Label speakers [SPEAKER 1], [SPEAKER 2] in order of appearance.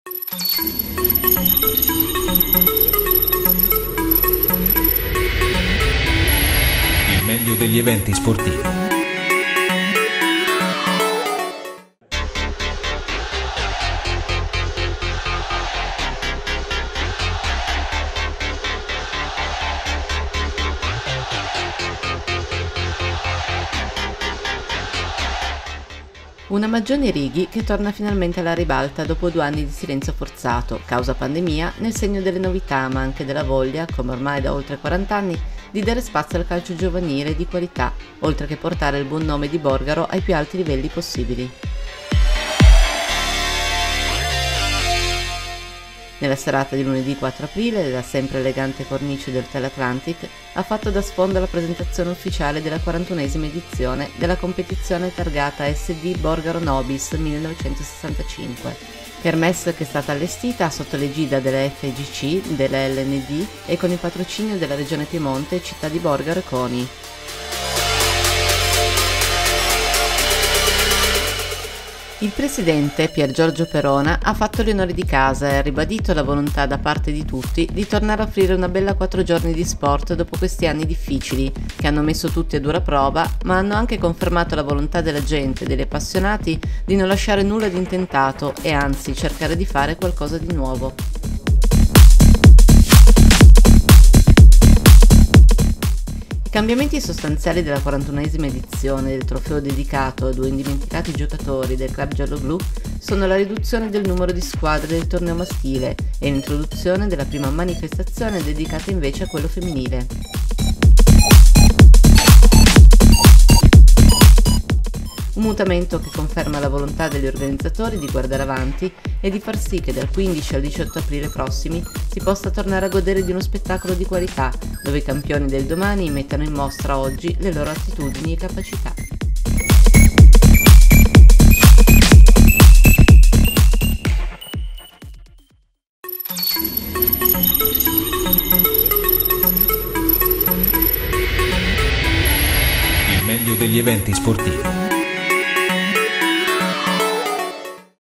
[SPEAKER 1] Il meglio degli eventi sportivi.
[SPEAKER 2] Una Maggioni Righi che torna finalmente alla ribalta dopo 2 anni di silenzio forzato, causa pandemia, nel segno delle novità ma anche della voglia, come ormai da oltre 40 anni, di dare spazio al calcio giovanile di qualità, oltre che portare il buon nome di Borgaro ai più alti livelli possibili. Nella serata di lunedì 4 aprile, la sempre elegante cornice del Hotel Atlantic ha fatto da sfondo la presentazione ufficiale della 41esima edizione della competizione targata SD Borgaro Nobis 1965. Kermesse che è stata allestita sotto l'egida della FGC, della LND e con il patrocinio della Regione Piemonte, Città di Borgaro e CONI. Il presidente Pier Giorgio Perona ha fatto gli onori di casa e ha ribadito la volontà da parte di tutti di tornare a offrire una bella 4 giorni di sport dopo questi anni difficili, che hanno messo tutti a dura prova, ma hanno anche confermato la volontà della gente e degli appassionati di non lasciare nulla di intentato e anzi cercare di fare qualcosa di nuovo. I cambiamenti sostanziali della 41esima edizione del trofeo dedicato a 2 indimenticati giocatori del club gialloblu sono la riduzione del numero di squadre del torneo maschile e l'introduzione della prima manifestazione dedicata invece a quello femminile. Un mutamento che conferma la volontà degli organizzatori di guardare avanti e di far sì che dal 15 al 18 aprile prossimi si possa tornare a godere di uno spettacolo di qualità, dove i campioni del domani mettano in mostra oggi le loro attitudini e capacità.
[SPEAKER 1] Il meglio degli eventi sportivi.